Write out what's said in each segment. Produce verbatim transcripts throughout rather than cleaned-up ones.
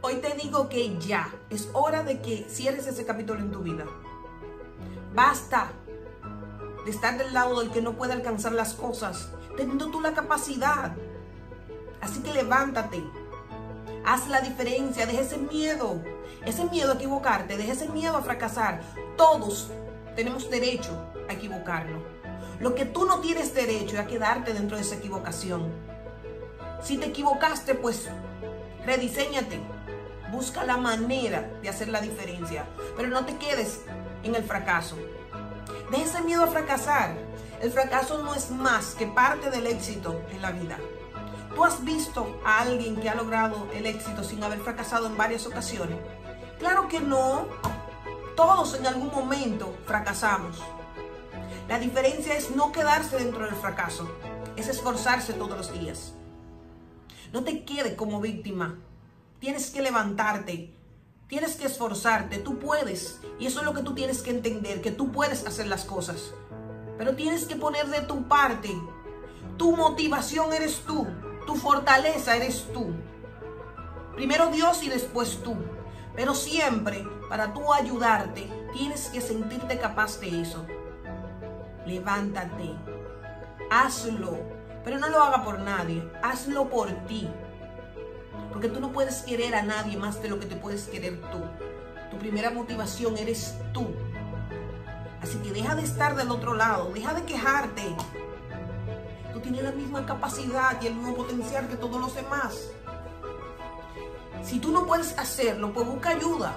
Hoy te digo que ya es hora de que cierres ese capítulo en tu vida. Basta de estar del lado del que no puede alcanzar las cosas, teniendo tú la capacidad. Así que levántate, haz la diferencia, deja ese miedo, ese miedo a equivocarte, deja ese miedo a fracasar. Todos tenemos derecho a equivocarnos. Lo que tú no tienes derecho es a quedarte dentro de esa equivocación. Si te equivocaste, pues rediséñate, busca la manera de hacer la diferencia, pero no te quedes en el fracaso. Deja ese miedo a fracasar. El fracaso no es más que parte del éxito en la vida. ¿Tú has visto a alguien que ha logrado el éxito sin haber fracasado en varias ocasiones? Claro que no. Todos en algún momento fracasamos. La diferencia es no quedarse dentro del fracaso, es esforzarse todos los días. No te quedes como víctima. Tienes que levantarte, tienes que esforzarte, tú puedes. Y eso es lo que tú tienes que entender, que tú puedes hacer las cosas. Pero tienes que poner de tu parte. Tu motivación eres tú, tu fortaleza eres tú. Primero Dios y después tú. Pero siempre, para tú ayudarte, tienes que sentirte capaz de eso. Levántate, hazlo, pero no lo haga por nadie, hazlo por ti. Porque tú no puedes querer a nadie más de lo que te puedes querer tú. Tu primera motivación eres tú. Así que deja de estar del otro lado, deja de quejarte. Tú tienes la misma capacidad y el mismo potencial que todos los demás. Si tú no puedes hacerlo, pues busca ayuda.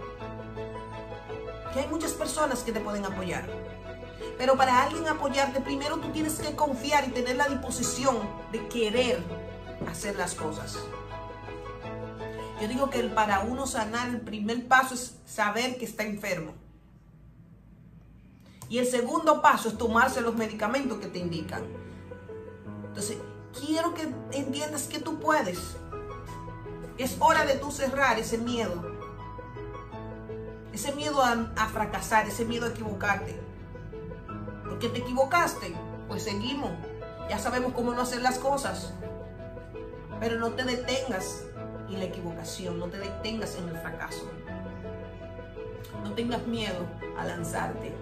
Que hay muchas personas que te pueden apoyar. Pero para alguien apoyarte, primero tú tienes que confiar y tener la disposición de querer hacer las cosas. Yo digo que para uno sanar, el primer paso es saber que está enfermo. Y el segundo paso es tomarse los medicamentos que te indican. Entonces, quiero que entiendas que tú puedes. Es hora de tú cerrar ese miedo. Ese miedo a, a fracasar, ese miedo a equivocarte. Porque te equivocaste, pues seguimos. Ya sabemos cómo no hacer las cosas. Pero no te detengas en la equivocación, no te detengas en el fracaso. No tengas miedo a lanzarte.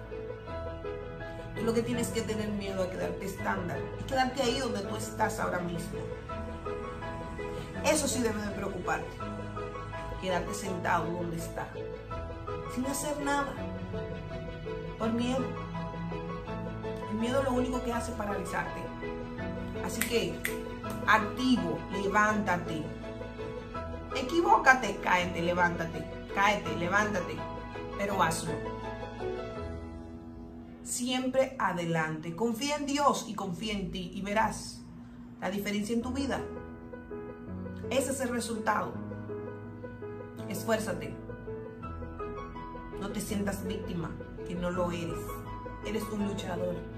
Tú lo que tienes que tener miedo a quedarte estándar es quedarte ahí donde tú estás ahora mismo. Eso sí debe de preocuparte. Quedarte sentado donde está, sin hacer nada, por miedo. El miedo lo único que hace es paralizarte. Así que, activo, levántate. Equivócate, cáete, levántate. Cáete, levántate. Pero hazlo. Siempre adelante. Confía en Dios y confía en ti y verás la diferencia en tu vida. Ese es el resultado. Esfuérzate. No te sientas víctima, que no lo eres. Eres un luchador.